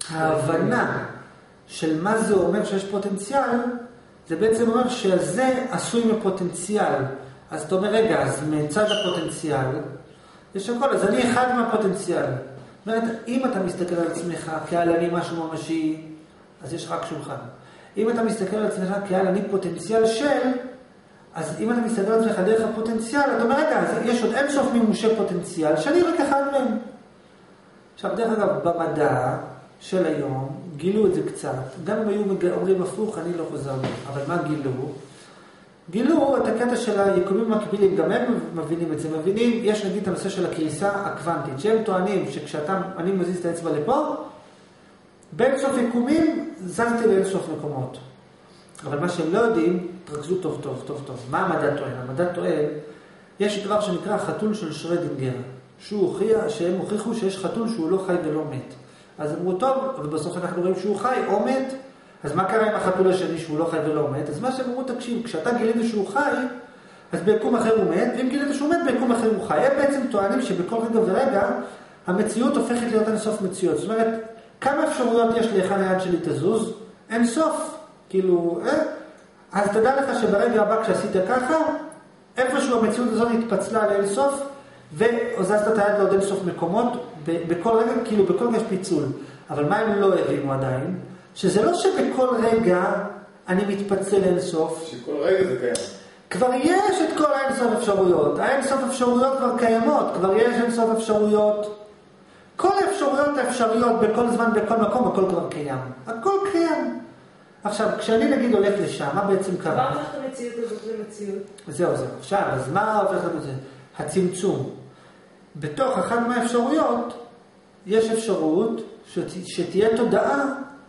ההבנה של מה זה אומר שיש פוטנציאל, זה בעצם אומר שזה עשוי מפוטנציאל. אז אתה אומר, רגע, אז מצד הפוטנציאל, יש הכל, אז אני אחד מהפוטנציאל. זאת אומרת, אם אתה מסתכל על עצמך כעל אני משהו ממשי, אז יש רק שולחן. אם אתה מסתכל על עצמך כעל אני פוטנציאל של, אז אם אתה מסתכל על עצמך דרך הפוטנציאל, אתה אומר, רגע, אז יש עוד אין סוף מימושי פוטנציאל, שאני רק אחד מהם. עכשיו, דרך אגב, במדע של היום, גילו את זה קצת. גם אם היו אומרים הפוך, אני לא חוזר להם. אבל מה גילו? גילו את הקטע של היקומים מקבילים, גם הם מבינים את זה. מבינים, יש נגיד את הנושא של הקריסה הקוונטית, שהם טוענים אני מזיז את האצבע לפה, בין סוף יקומים זזתי לאין סוף מקומות. אבל מה שהם לא יודעים, תרכזו טוב טוב טוב טוב. מה המדע טוען? המדע טוען, יש דבר שנקרא החתול של שרדינגר, שהם הוכיחו שיש חתול שהוא לא חי ולא מת. אז אמרו טוב, אבל בסוף אנחנו רואים שהוא חי או מת, אז מה קרה עם החתול השני שהוא לא חי ולא מת? אז מה שהם אמרו, תקשיב, כשאתה גילית שהוא חי, אז ביקום אחר הוא מת, ואם גילית שהוא מת, ביקום אחר הוא חי. הם בעצם טוענים שבכל רגע ורגע, המציאות הופכת להיות אין סוף מציאות. זאת אומרת, כמה אפשרויות יש לאחד היד שלי תזוז? אין סוף. כאילו, אז תדע לך שברגע הבא כשעשית ככה, איפשהו המציאות הזאת התפצלה לאין סוף, והוזזת את היד לעוד אין סוף מקומות, בכל רגע, כאילו בכל רגע יש פיצול. אבל מה הם לא הבינו עדיין? שזה לא שבכל רגע אני מתפצל אין סוף. שכל רגע זה קיים. כבר יש את כל האין סוף אפשרויות. האין סוף אפשרויות כבר קיימות. כבר יש אין סוף אפשרויות. כל האפשרויות האפשריות בכל זמן, בכל מקום, הכל כבר קיים. הכל קיים. עכשיו, כשאני נגיד הולך לשם, מה בעצם קרה? מה הופך את המציאות הזאת למציאות? זהו. עכשיו, אז מה הופך את זה? הצמצום. בתוך אחת מהאפשרויות, יש אפשרות שתהיה תודעה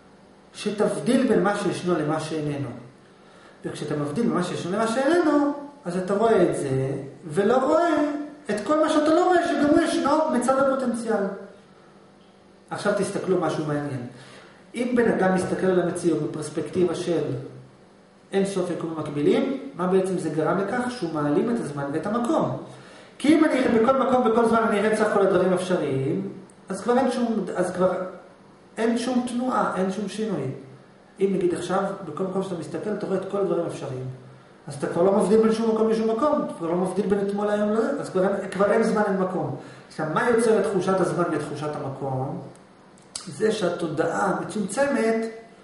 שתבדיל בין מה שישנו למה שאיננו. וכשאתה מבדיל בין מה שישנו למה שאיננו, אז אתה רואה את זה, ולא רואה את כל מה שאתה לא רואה, שגם הוא ישנו מצד הפוטנציאל. עכשיו תסתכלו משהו מעניין. אם בן אדם מסתכל על המציאות בפרספקטיבה של אין סוף יקומים מקבילים, מה בעצם זה גרם לכך? שהוא מעלים את הזמן ואת המקום. כי אם אני בכל מקום, בכל זמן אני אראה את סך כל הדברים אפשריים, אז כבר אין שום תנועה, אין שום שינוי. אם נגיד עכשיו, בכל מקום שאתה מסתכל, אתה רואה את כל הדברים אפשריים. אז אתה כבר לא מבדיל בין שום מקום לשום מקום, אתה כבר לא מבדיל בין אתמול להיום לזה, אז כבר אין זמן, אין מקום. עכשיו, מה יוצר את תחושת הזמן ואת תחושת המקום? זה שהתודעה המצומצמת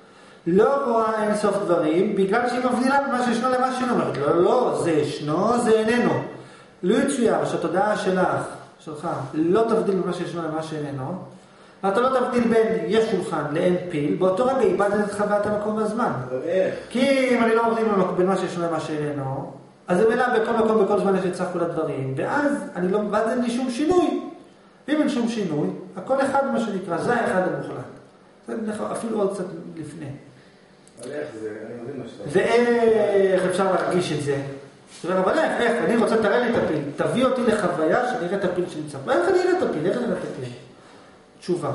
לא רואה אין סוף דברים, בגלל שהיא מבדילה במה שישנו למה שאינו. אומרת, לא, זה ישנו, זה איננו. לא יצויר שהתודעה שלך, לא תבדיל במה שישנו למה שאיננו, ואתה לא תבדיל בין יש שולחן לאין פיל, באותו רגע איבדת את חוויית המקום והזמן. כי אם אני לא מבדיל בין מה שישנו למה שאיננו, אז זה מלא בכל מקום, בכל זמן יש את סך כל הדברים, ואז אין לי שום שינוי. ואם אין שום שינוי, הכל אחד מה שנקרא, זה האחד המוחלט. זה אפילו עוד קצת לפני. אבל איך זה? אני מבין מה שאתה... ואיך אפשר להרגיש את זה? אבל איך? אני רוצה, תראה לי את הפיל. תביא אותי לחוויה שאני אראה את הפיל שנמצא. איך אני אראה את הפיל? איך אני אראה את הפיל? תשובה.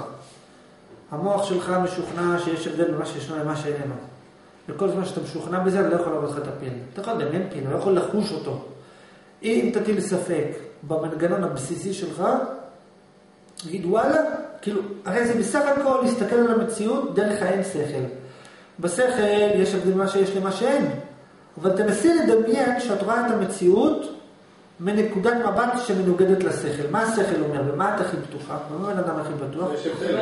המוח שלך משוכנע שיש הבדל במה שישנו למה שאיננו. וכל זמן שאתה משוכנע בזה, אני לא יכול לראות לך את הפיל. אתה יכול לדמיין פיל, אני לא יכול לחוש אותו. אם תטיל ספק במנגנון הבסיסי שלך, תגיד וואלה, כאילו, הרי זה בסך הכל להסתכל על המציאות דרך האין שכל. בשכל יש הבדל מה שיש למה שאין. אבל תנסי לדמיין שאת רואה את המציאות מנקודת מבט שמנוגדת לשכל. מה השכל אומר? ומה את הכי בטוחה? מה בן אדם הכי בטוח?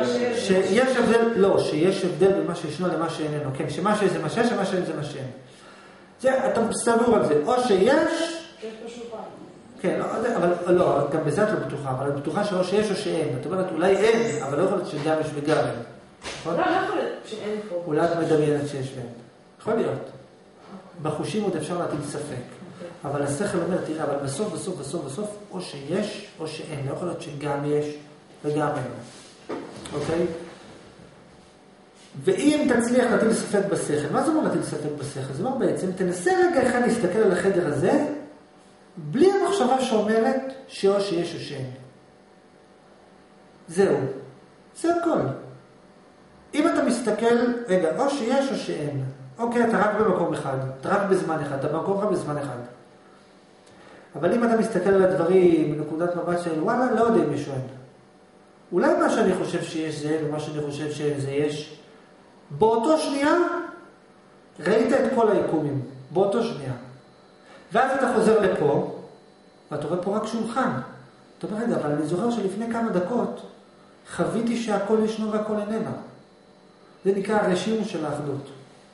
שיש הבדל, לא, שיש הבדל במה שישנו למה שאיננו. כן, שמה שיש זה מה שיש, שמה שאין זה מה שאין. זה, אתה סבור על זה. או שיש... יש פשוט פעם. כן, אבל לא, גם בזה את לא בטוחה, אבל את בטוחה שאו שיש או שאין. את אומרת, אולי אין, אבל לא יכול להיות שגם יש וגם אין. לא, לא יכול להיות שאין פה. אולי את מדמיינת שיש ואין. יכול להיות. בחושים עוד אפשר להטיל ספק. אבל השכל אומר, תראה, אבל בסוף, בסוף, בסוף, בסוף, או שיש או שאין. לא יכול להיות שגם יש וגם אין. אוקיי? ואם תצליח להטיל ספק בשכל, מה זה אומר להטיל ספק בשכל? זה אומר בעצם, תנסה רגע אחד להסתכל על החדר הזה, בלי המחשבה שאומרת שאו שיש או שאין. זהו. זה הכל. אם אתה מסתכל, רגע, או שיש או שאין. אוקיי, אתה רק במקום אחד, אתה רק בזמן אחד, אתה במקום רק בזמן אחד. אבל אם אתה מסתכל על הדברים בנקודת מבט של וואלה, לא יודע אם יש או אין. אולי מה שאני חושב שיש זה, ומה שאני חושב שזה יש, באותו שנייה, ראית את כל היקומים, באותו שנייה. ואז אתה חוזר לפה, ואתה רואה פה רק שולחן. אתה אומר, רגע, אבל אני זוכר שלפני כמה דקות, חוויתי שהכל ישנו והכל איננה. זה נקרא הרשימו של האחדות.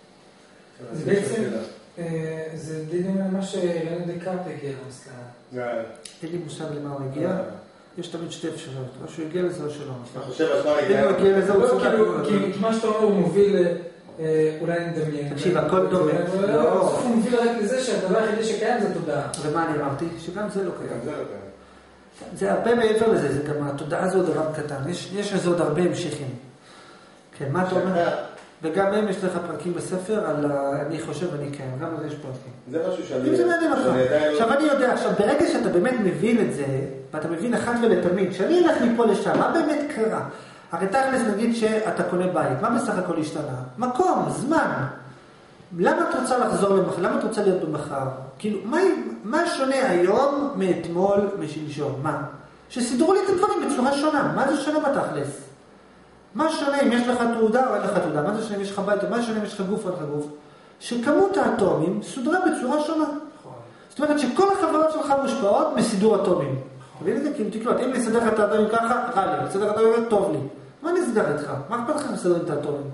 זה בעצם, זה די דומה למה שרנה דקארט הגיע למסקנה. אין לי מושג למה הוא הגיע. יש תמיד שתי אפשרויות, או שהוא הגיע לזה או שלא. אתה חושב על מה אם הוא הגיע לזה, הוא צודק. כי מה שאתה אומר הוא מוביל, אולי נדמיין. תקשיב, הכל דומה. הוא מוביל רק לזה שהדבר היחידי שקיים זה תודעה. ומה אני אמרתי? שגם זה לא קיים. גם זה לא קיים. זה הרבה מעבר לזה, זה גם התודעה הזו דבר קטן. יש לזה עוד הרבה המשכים. כן, מה אתה אומר? וגם הם יש לך פרקים בספר על אני חושב ואני קיים, גם לזה יש פרקים. זה משהו שאני... אם זה מעניין לך. עכשיו אני יודע, עכשיו ברגע שאתה באמת מבין את זה, ואתה מבין אחת ולתמיד, כשאני אלך מפה לשם, מה באמת קרה? הרי תכלס נגיד שאתה קונה בית, מה בסך הכל השתנה? מקום, זמן. למה את רוצה לחזור למחר? למה את רוצה להיות במחר? כאילו, מה שונה היום מאתמול, משלשום? מה? שסידרו לי את הדברים בצורה שונה. מה זה שונה בתכלס? מה שונה אם יש לך תעודה או אין לך תעודה? מה זה שונה אם יש לך בית או מה שונה אם יש לך גוף או אין לך גוף? שכמות האטומים סודרה בצורה שונה. זאת אומרת שכל החברות שלך מושפעות מסידור אטומים. תבין את זה? כאילו תקלוט, אם נסדר את האטומים ככה, רע לי. נסדר את האטומים טוב לי. מה נסדר איתך? מה אכפת לך לסדר את האטומים?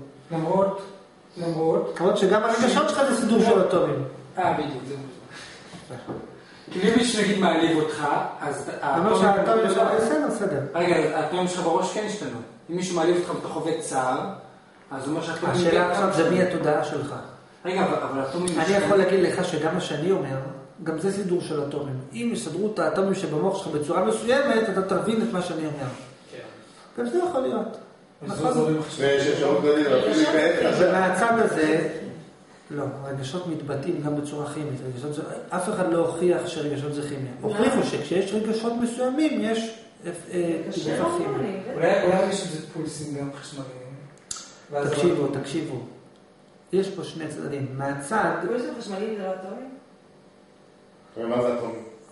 למרות שגם הרגשות שלך זה סידור של אטומים. בדיוק, זה אם מישהו נגיד מעליב אותך, אז האטומים שלך בסדר. רגע, האטומים שלך בראש כן השתנו. אם מישהו מעליב אותך ואתה חווה צער, אז הוא אומר שהאטומים... השאלה עכשיו זה מי התודעה שלך. רגע, אבל האטומים... אני יכול להגיד לך שגם מה שאני אומר, גם זה סידור של אטומים. אם יסדרו את האטומים שבמוח שלך בצורה מסוימת, אתה תבין את מה שאני אומר. גם זה יכול להיות. ומהצד הזה, לא, רגשות מתבטאים גם בצורה כימית. אף אחד לא הוכיח שרגשות זה כימיה. הוכיחו שכשיש רגשות מסוימים, יש תגובה כימית. אולי יש איזה פולסים גם חשמליים. תקשיבו. יש פה שני צדדים. מהצד... פולסים חשמליים זה לא אטומים? מה זה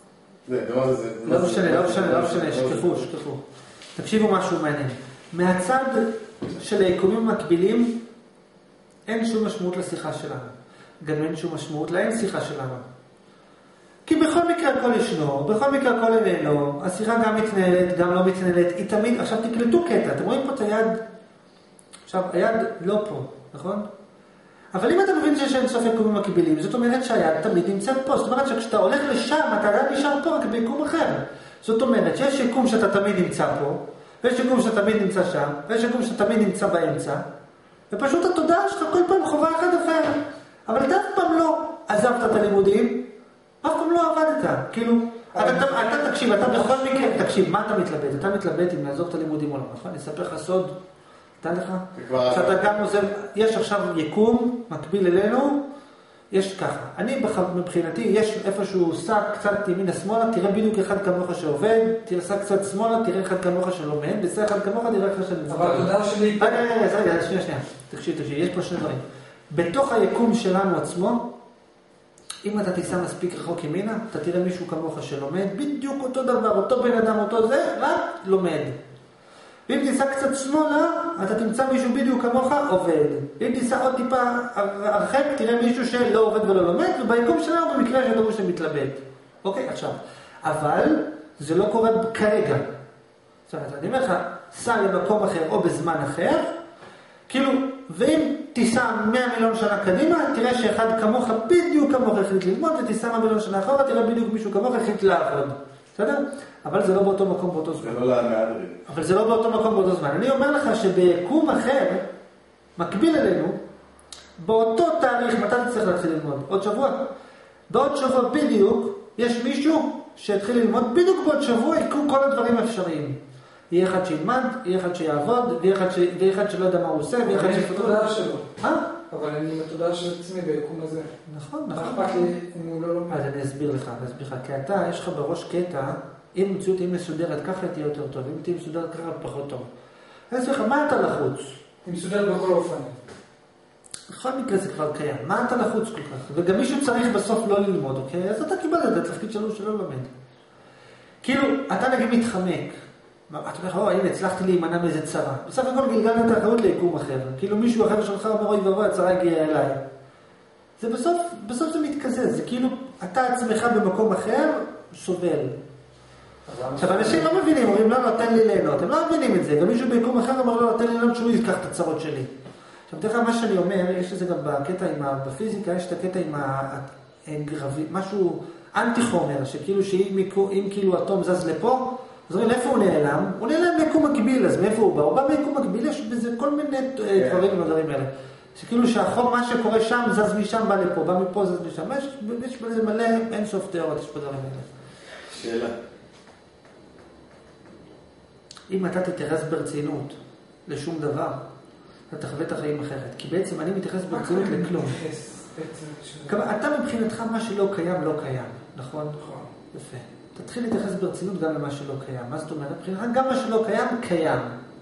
אטומים? לא משנה, שכחו. תקשיבו משהו מעניין. מהצד של היקומים המקבילים, אין שום משמעות לשיחה שלנו. גם אין שום משמעות לאין שיחה שלנו. כי בכל מקרה הכל ישנו, בכל מקרה הכל איננו, השיחה גם מתנהלת, גם לא מתנהלת, היא תמיד, עכשיו תקלטו קטע, אתם רואים פה את היד, עכשיו היד לא פה, נכון? אבל אם אתה מבין שיש אין סוף יקומים מקבילים, זאת אומרת שהיד תמיד נמצאת פה, זאת אומרת שכשאתה הולך לשם, אתה גם נשאר פה רק ביקום אחר. זאת אומרת שיש יקום שאתה תמיד נמצא פה, ויש יקום שאתה תמיד נמצא שם, ויש יקום שאתה תמיד נמצא באמצע, ופשוט התודעה שלך כל פעם חובה אחד אחר. אבל אתה אף פעם לא עזבת את הלימודים, אף פעם לא עבדת. כאילו, אתה תקשיב, אתה בכל מקרה, תקשיב, מה אתה מתלבט? אתה מתלבט אם לעזוב את הלימודים או לא, נכון? אני אספר לך סוד, נתן לך? שאתה גם עוזב, יש עכשיו יקום מקביל אלינו, יש ככה, אני מבחינתי, יש איפשהו שק קצת ימינה שמאלה, תראה בדיוק אחד כמוך שעובד, תראה שק קצת שמאלה, תראה אחד כמוך שלומד, ושק אחד כמוך תראה אחד שנמצא. אבל התודעה שלי... רגע, שנייה, תקשיב, יש פה שני דברים. בתוך היקום שלנו עצמו, אם אתה תיסע מספיק רחוק ימינה, אתה תראה מישהו כמוך שלומד, בדיוק אותו דבר, אותו בן אדם, אותו זה, רק לומד. ואם תיסע קצת שמאלה, אתה תמצא מישהו בדיוק כמוך עובד. ואם תיסע עוד טיפה הרחק, תראה מישהו שלא עובד ולא לומד, וביקום שלנו במקרה שדומו שמתלבט. אוקיי, עכשיו. אבל זה לא קורה כרגע. זאת אומרת, אני אומר לך, סע למקום אחר או בזמן אחר, כאילו, ואם תיסע 100 מיליון שנה קדימה, תראה שאחד כמוך בדיוק כמוך החליט ללמוד, ותיסע 100 מיליון שנה אחורה, תראה בדיוק מישהו כמוך החליט לעבוד. בסדר? אבל זה לא באותו מקום באותו זמן. זה לא להמעדרים. אבל זה לא באותו מקום באותו זמן. אני אומר לך שביקום אחר, מקביל אלינו, באותו תאריך, מתי אתה צריך להתחיל ללמוד? עוד שבוע. בעוד שבוע בדיוק, יש מישהו שהתחיל ללמוד, בדיוק בעוד שבוע יקרו כל הדברים האפשריים. יהיה אחד שילמד, יהיה אחד שיעבוד, ויהיה אחד שלא יודע מה הוא עושה, ויהיה אחד שפתור. אבל אני בתודעה שלו. אבל אני בתודעה של עצמי ביקום הזה. נכון. אכפת לי אם הוא לא לומד. אז אני אסביר לך. כי אתה, יש לך בראש קטע, אם מציאות תהיה מסודרת, ככה תהיה יותר טוב. אם תהיה מסודרת, ככה פחות טוב. אני אסביר לך, מה אתה לחוץ? היא מסודרת בכל אופן. בכל מקרה זה כבר קיים. מה אתה לחוץ כל כך? וגם מישהו צריך בסוף לא ללמוד, אוקיי? אז אתה קיבל את התפקיד שלו שלא לומד. כאילו, אתה נגיד מתחמק. אתה אומר, הנה, הצלחתי להימנע מאיזה צרה. בסך הכל גלגלנו את האחריות ליקום אחר. כאילו מישהו אחר שלך אומר, אוי ואבוי, הצרה הגיעה אליי. זה בסוף זה מתקזז. זה כאילו, אתה עצמך במקום אחר, סובל. עכשיו, אנשים לא מבינים, אומרים, לא, תן לי ליהנות. הם לא מבינים את זה. גם מישהו ביקום אחר אומר, לא, תן לי ליהנות שהוא ייקח את הצרות שלי. עכשיו, תראה מה שאני אומר, יש לזה גם בקטע בפיזיקה, יש את הקטע עם משהו אנטי חומר, שכאילו שאם כאילו אטום זז לפה, אז אומרים, איפה הוא נעלם? הוא נעלם ביקום מקביל, אז מאיפה הוא בא? הוא בא ביקום מקביל, יש בזה כל מיני דברים ודברים האלה. שכאילו שהחום, מה שקורה שם, זז משם, בא לפה, בא מפה, זז משם. יש בזה מלא אינסוף תיאוריות, יש בדברים האלה. שאלה. אם אתה תתייחס ברצינות לשום דבר, אתה תחווה את החיים אחרת. כי בעצם אני מתייחס ברצינות לכלום. אתה מבחינתך מה שלא קיים, לא קיים. נכון? נכון. יפה. תתחיל להתייחס ברצינות גם למה שלא קיים. מה זאת אומרת? מבחינתך גם מה שלא קיים, קיים.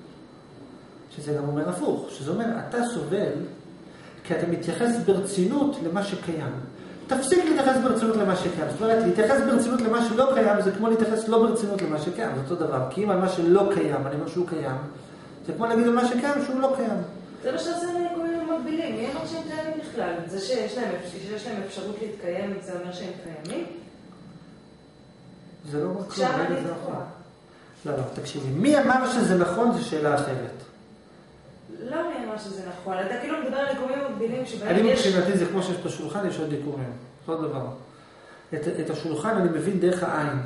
שזה גם אומר הפוך. שזה אומר, אתה סובל כי אתה מתייחס ברצינות למה שקיים. תפסיק להתייחס ברצינות למה שקיים. זאת אומרת, להתייחס ברצינות למה שלא קיים, זה כמו להתייחס לא ברצינות למה שקיים. זה אותו דבר. כי אם על מה שלא קיים, אני אומר שהוא קיים, זה כמו להגיד על מה שקיים שהוא לא קיים. זה מה שעושה כל מיני מקבילים. מי אמר שהם קיימים בכלל? זה שיש להם אפשרות להתקיים, זה אומר שהם קיימים? זה לא רק עכשיו אני תקועה. לא, תקשיבי. מי אמר שזה נכון, זו שאלה אחרת. לא מי אמר שזה נכון. אתה כאילו מדבר על יקומים מקבילים שבהם אני יש... מבחינתי זה כמו שיש בשולחן, יש עוד יקומים. אותו דבר. את השולחן אני מבין דרך העין.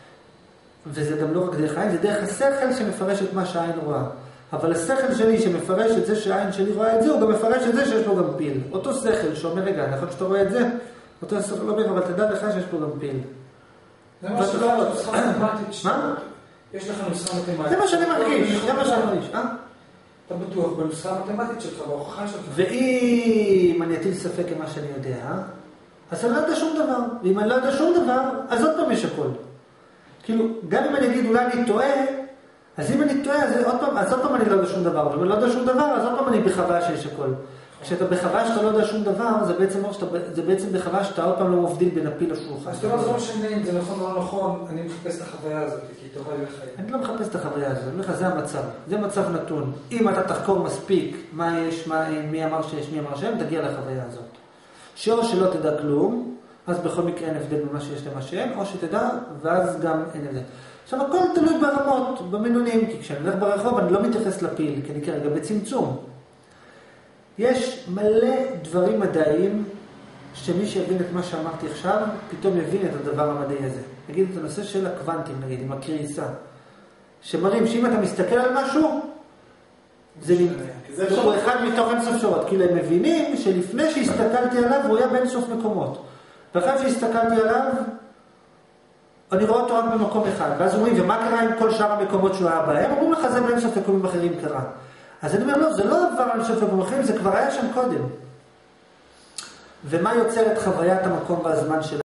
וזה גם לא רק דרך העין, זה דרך השכל שמפרש את מה שהעין רואה. אבל השכל שלי שמפרש את זה שהעין שלי רואה את זה, הוא גם מפרש את זה שיש לו גם פיל. אותו שכל שאומר, רגע, נכון שאתה רואה את זה? אותו שכל לא אומר, אבל תדע לך שיש לו גם פיל. זה מה שלך נוסחה מתמטית. מה? יש לך נוסחה מתמטית. זה מה שאני מרגיש, זה מה שאני מרגיש. אתה בטוח בנוסחה המתמטית שלך, בהוכחה שלך. ואם אני אטיל ספק עם מה שאני יודע, אז אני לא יודע שום דבר. ואם אני לא יודע שום דבר, אז עוד פעם יש הכל. כאילו, גם אם אני אגיד אולי אני טועה, אז אם אני טועה, אז עוד פעם אני לא יודע שום דבר. ואם אני לא יודע שום דבר, אז עוד פעם אני בחוויה שיש הכל. כשאתה בחוויה שאתה לא יודע שום דבר, זה בעצם בחוויה שאתה עוד פעם לא מבדיל בין הפיל לשולחן. אז אתה לא משנה אם זה נכון או לא נכון, אני מחפש את החוויה הזאת, כי היא טובה לי לחיים. אני לא מחפש את החוויה הזאת, אני אומר לך, זה המצב. זה מצב נתון. אם אתה תחקור מספיק מה יש, מי אמר שיש, מי אמר שאין, תגיע לחוויה הזאת. שאו שלא תדע כלום, אז בכל מקרה אין הבדל ממה שיש למה שאין, או שתדע, ואז גם אין הבדל. עכשיו, הכל תלוי ברמות, במינונים, כי כשאני הולך ברחוב, אני לא מתייחס לפיל, כי אני כרגע בצמצום. יש מלא דברים מדעיים, שמי שיבין את מה שאמרתי עכשיו, פתאום יבין את הדבר המדעי הזה. נגיד את הנושא של הקוונטים, נגיד, עם הקריסה. שמראים שאם אתה מסתכל על משהו, זה אחד מתוך אינסוף שורות. כאילו הם מבינים שלפני שהסתכלתי עליו, הוא היה באינסוף מקומות. ואחרי שהסתכלתי עליו, אני רואה אותו רק במקום אחד. ואז אומרים, ומה קרה עם כל שאר המקומות שהוא היה בהם? אומרים לך, זה באינסוף מקומים אחרים קרה. אז אני אומר, לא, זה לא עבר על סוף המומחים, זה כבר היה שם קודם. ומה יוצר את חוויית המקום והזמן שלה?